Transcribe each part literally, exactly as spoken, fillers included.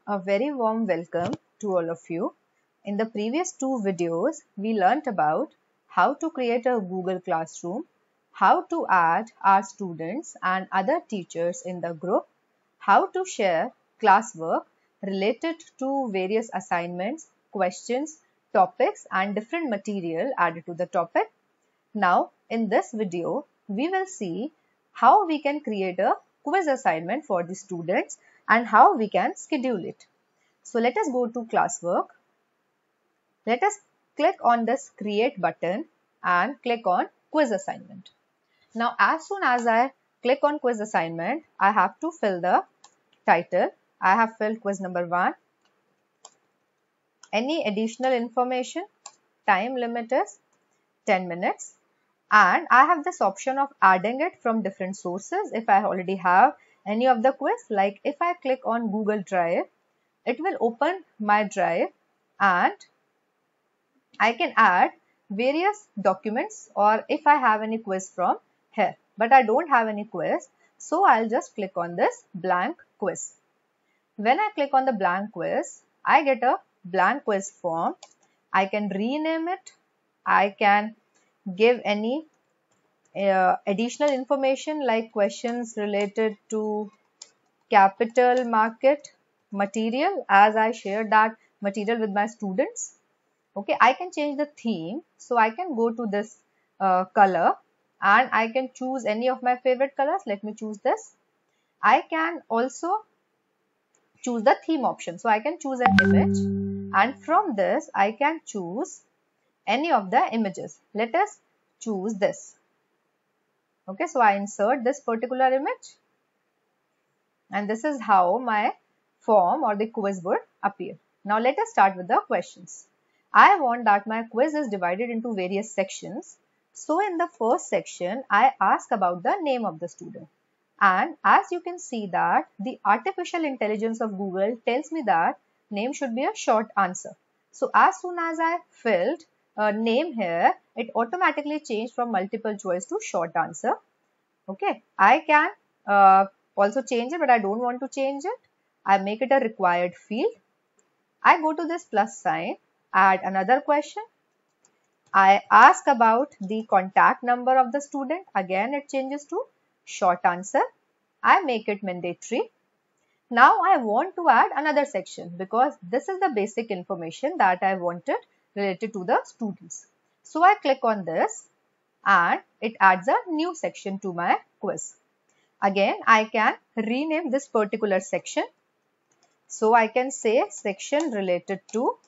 A very warm welcome to all of you. In the previous two videos, we learnt about how to create a Google Classroom, how to add our students and other teachers in the group, how to share classwork related to various assignments, questions, topics and different material added to the topic. Now, in this video, we will see how we can create a quiz assignment for the students and how we can schedule it. So let us go to classwork. Let us click on this create button and click on quiz assignment. Now as soon as I click on quiz assignment, I have to fill the title. I have filled quiz number one. Any additional information, time limit is ten minutes. And I have this option of adding it from different sources if I already have any of the quiz. Like if I click on Google Drive, it will open my drive and I can add various documents or if I have any quiz from here. But I don't have any quiz, so I'll just click on this blank quiz. When I click on the blank quiz, I get a blank quiz form. I can rename it. I can give any uh, additional information like questions related to capital market material, as I shared that material with my students. Okay, I can change the theme. So I can go to this uh, color and I can choose any of my favorite colors. Let me choose this. I can also choose the theme option. So I can choose an image and from this I can choose any of the images. Let us choose this. Okay, so I insert this particular image and this is how my form or the quiz would appear. Now let us start with the questions. I want that my quiz is divided into various sections. So in the first section, I ask about the name of the student. And as you can see that the artificial intelligence of Google tells me that name should be a short answer. So as soon as I filled a name here, it automatically changed from multiple choice to short answer. Okay, I can uh, also change it, but I don't want to change it. I make it a required field. I go to this plus sign, add another question. I ask about the contact number of the student. Again, it changes to short answer. I make it mandatory. Now I want to add another section because this is the basic information that I wanted related to the students. So I click on this and it adds a new section to my quiz. Again, I can rename this particular section. So I can say section related to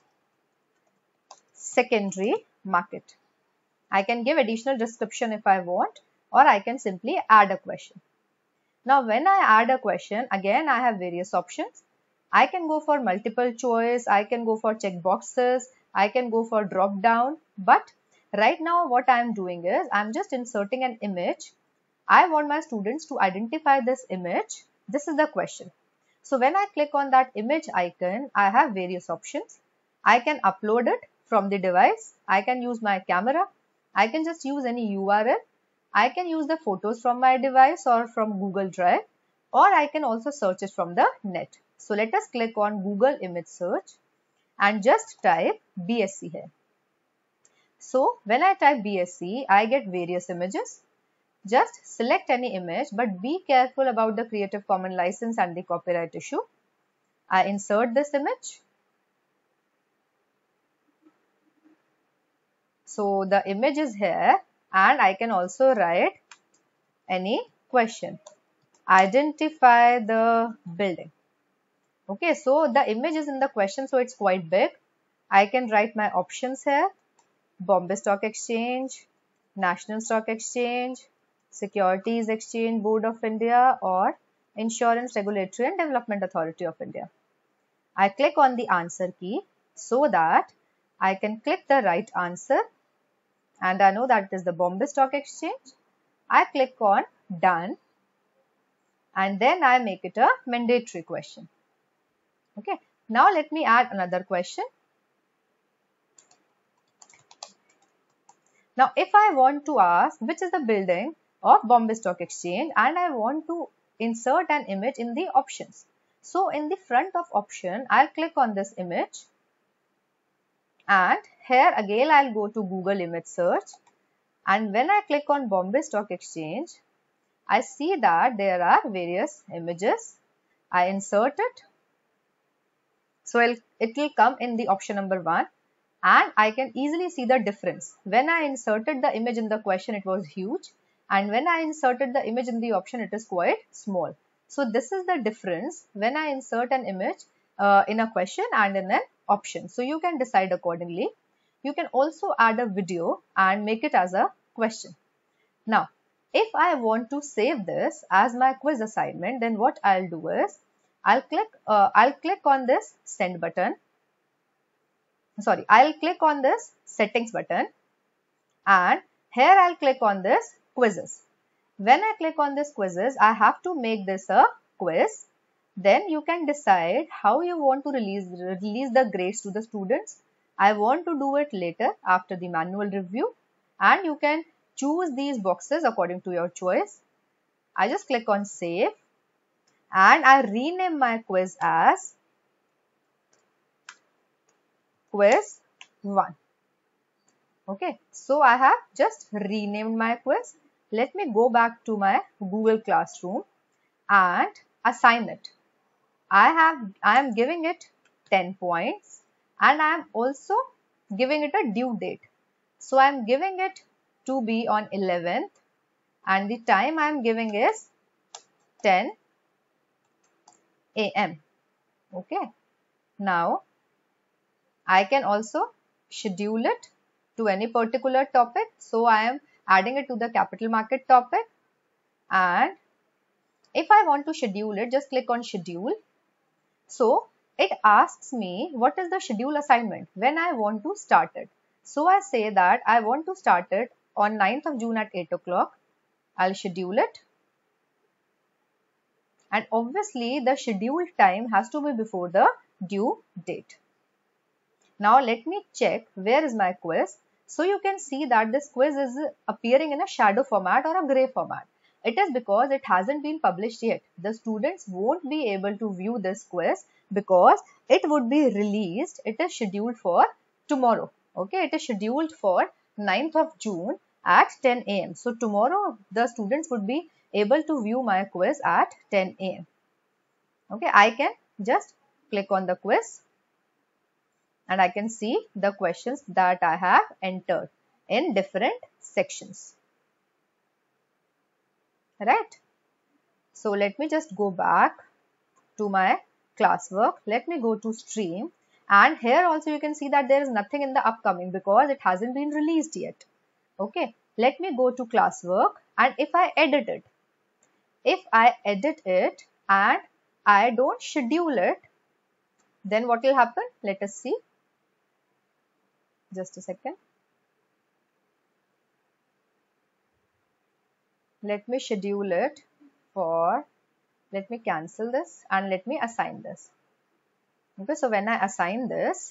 secondary market. I can give additional description if I want, or I can simply add a question. Now when I add a question, again I have various options. I can go for multiple choice, I can go for check boxes, I can go for drop down. But right now what I am doing is I am just inserting an image. I want my students to identify this image. This is the question. So when I click on that image icon, I have various options. I can upload it from the device. I can use my camera. I can just use any U R L. I can use the photos from my device or from Google Drive, or I can also search it from the net. So let us click on Google image search and just type B S C here. So when I type B S C, I get various images. Just select any image, but be careful about the Creative Commons license and the copyright issue. I insert this image. So the image is here and I can also write any question. Identify the building. Okay, so the image is in the question, so it's quite big. I can write my options here. Bombay Stock Exchange, National Stock Exchange, Securities Exchange Board of India, or Insurance Regulatory and Development Authority of India. I click on the answer key so that I can click the right answer. And I know that it is the Bombay Stock Exchange. I click on done and then I make it a mandatory question. Okay, now let me add another question. Now if I want to ask which is the building of Bombay Stock Exchange and I want to insert an image in the options. So in the front of option, I'll click on this image, and here again I'll go to Google image search, and when I click on Bombay Stock Exchange, I see that there are various images. I insert it, so it'll, it will come in the option number one, and I can easily see the difference. When I inserted the image in the question, it was huge, and when I inserted the image in the option, it is quite small. So this is the difference when I insert an image uh, in a question and in an option. So you can decide accordingly. You can also add a video and make it as a question. Now, if I want to save this as my quiz assignment, then what I'll do is I'll click uh, I'll click on this send button. Sorry, I'll click on this settings button, and here I'll click on this quizzes. When I click on this quizzes, I have to make this a quiz. Then you can decide how you want to release, release the grades to the students. I want to do it later after the manual review, and you can choose these boxes according to your choice. I just click on save, and I rename my quiz as quiz one. Okay, so I have just renamed my quiz. Let me go back to my Google Classroom and assign it. I have I am giving it ten points, and I am also giving it a due date. So I am giving it to be on eleventh, and the time I am giving is ten A M Okay, now I can also schedule it to any particular topic. So I am adding it to the capital market topic, and if I want to schedule it, just click on schedule. So it asks me what is the schedule assignment when I want to start it. So I say that I want to start it on ninth of June at eight o'clock. I'll schedule it, and obviously the scheduled time has to be before the due date. Now let me check where is my quiz. So you can see that this quiz is appearing in a shadow format or a gray format. It is because it hasn't been published yet. The students won't be able to view this quiz because it would be released. It is scheduled for tomorrow. Okay, it is scheduled for ninth of June at ten A M So tomorrow the students would be able to view my quiz at ten A M Okay, I can just click on the quiz, and I can see the questions that I have entered in different sections. Right? So let me just go back to my classwork. Let me go to stream, and here also you can see that there is nothing in the upcoming because it hasn't been released yet. Okay, let me go to classwork, and if I edit it, if I edit it and I don't schedule it, then what will happen? Let us see. Just a second. Let me schedule it for, let me cancel this and let me assign this. Okay, so when I assign this,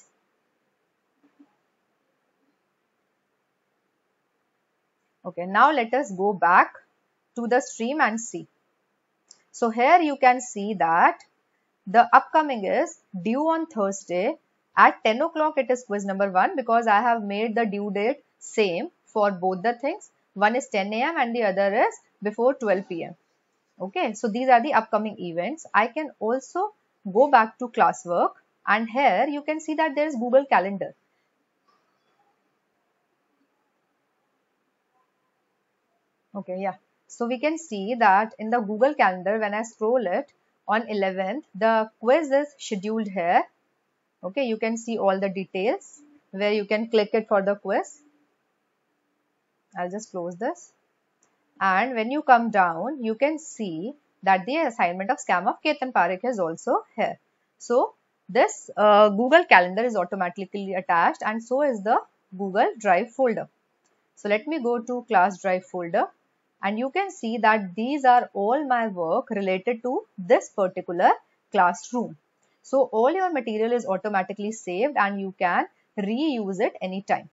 okay, now let us go back to the stream and see. So here you can see that the upcoming is due on Thursday at ten o'clock. It is quiz number one because I have made the due date same for both the things. One is ten A M and the other is before twelve P M Okay, so these are the upcoming events. I can also go back to classwork, and here you can see that there is Google Calendar. Okay, yeah. So we can see that in the Google Calendar, when I scroll it on eleventh, the quiz is scheduled here. Okay, you can see all the details where you can click it for the quiz. I'll just close this. And when you come down, you can see that the assignment of Scam of Ketan Parekh is also here. So this uh, Google Calendar is automatically attached, and so is the Google Drive folder. So let me go to class Drive folder, and you can see that these are all my work related to this particular classroom. So all your material is automatically saved and you can reuse it anytime.